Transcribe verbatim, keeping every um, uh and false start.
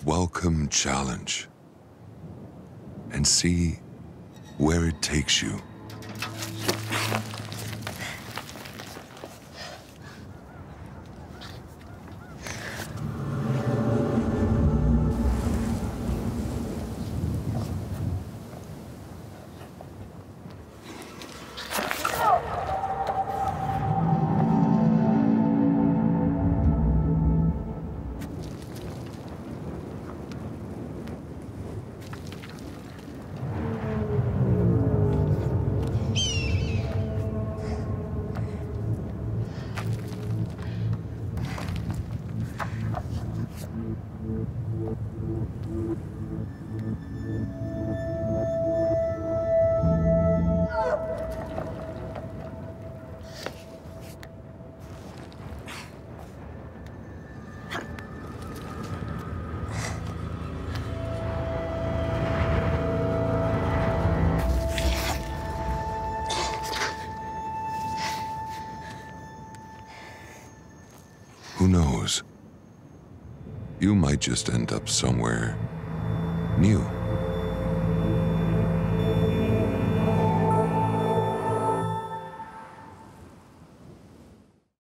welcome challenge and see where it takes you. Who knows? You might just end up somewhere new.